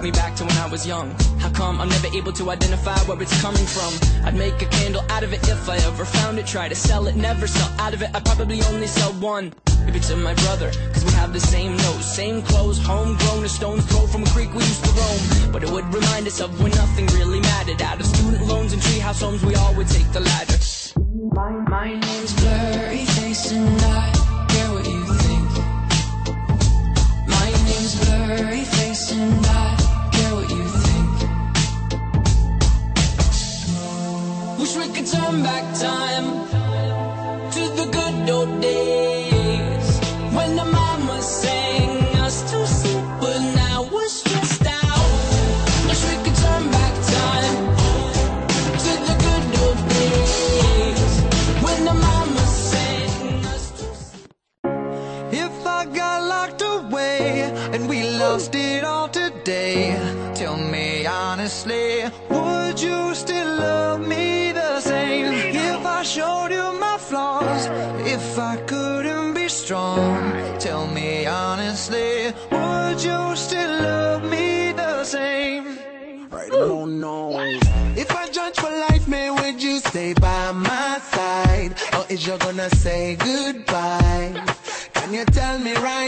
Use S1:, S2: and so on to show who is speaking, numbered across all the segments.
S1: me back to when I was young. How come I'm never able to identify where it's coming from? I'd make a candle out of it if I ever found it. Try to sell it, never sell out of it. I'd probably only sell one. Maybe to my brother, cause we have the same nose, same clothes, homegrown, a stone's throw from a creek we used to roam. But it would remind us of when nothing really mattered. Out of student loans and treehouse homes, we all would take the ladder. My name's Blurry Face and I care what you think. My name's Blurry Face and I care what you think. Wish we could turn back time to the good old days when the mama sang us to sleep, but now we're stressed out. Wish we could turn back time to the good old days when the mama sang us to sleep.
S2: If I got locked away and we lost it all today, tell me honestly, would you still love me the same? If I showed you my flaws, if I couldn't be strong, tell me honestly, would you still love me the same?
S3: Right, oh no. If I judge for life, man, would you stay by my side? Or is you gonna say goodbye? Can you tell me right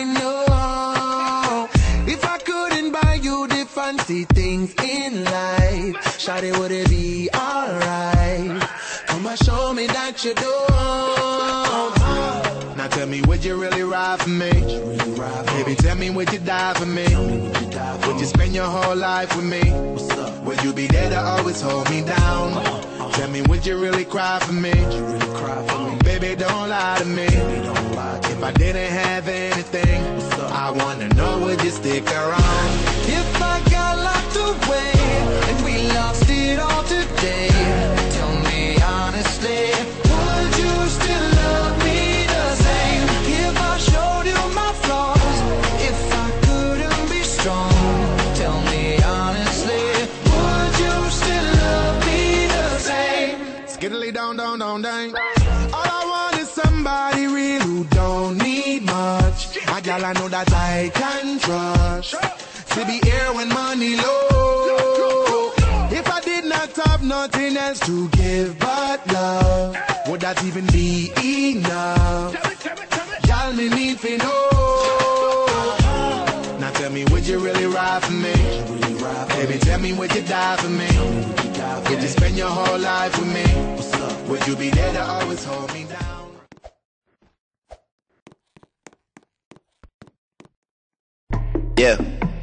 S3: now? If I couldn't buy you the fancy things in life, shawty, would it be alright? Come and show me that you don't. Now tell me, would you really ride for me? Baby, tell me, would you die for me? Would you spend your whole life with me? Would you be there to always hold me down? Tell me, would you really cry for me? Baby, don't lie to me. If I didn't have anything, I wanna know, would you stick around?
S2: If I got locked away and we lost it all today, tell me honestly, would you still love me the same? If I showed you my flaws, if I couldn't be strong, tell me honestly, would you still love me the same?
S3: Skiddly down, down, down, down. All I want is somebody real who don't need much. A gal I know that I can trust, to be here when money low. If I did not have nothing else to give but love, would that even be enough? Y'all me need to know. Now tell me, would you really ride for me? Baby, tell me, would you die for me? Would you spend your whole life with me? Would you be there to always hold me down?
S4: Yeah.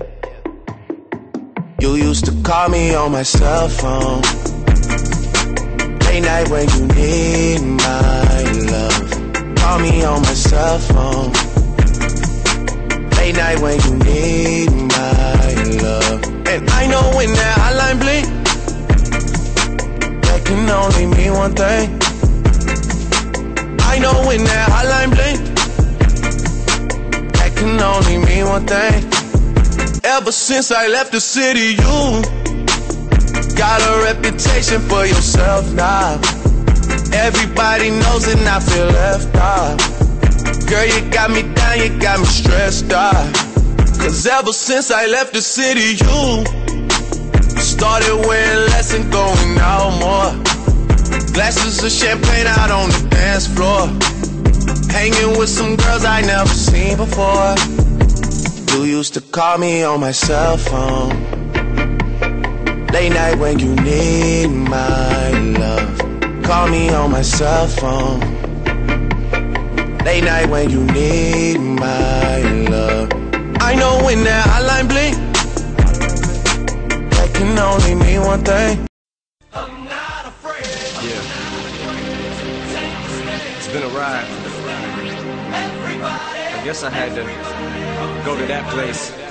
S4: You used to call me on my cell phone late night when you need my love. Call me on my cell phone late night when you need my love. And I know when that hotline blink, that can only mean one thing. I know when that hotline blink, that can only mean one thing. Ever since I left the city, you got a reputation for yourself now. Everybody knows it and I feel left out. Girl, you got me down, you got me stressed out. Cause ever since I left the city, you started wearing less and going out more. Glasses of champagne out on the dance floor, hanging with some girls I never seen before. You used to call me on my cell phone late night when you need my love. Call me on my cell phone late night when you need my love. I know when that hotline blink, that can only mean one thing.
S5: I'm not afraid.
S6: Yeah. It's been a ride. I guess I had to go to that place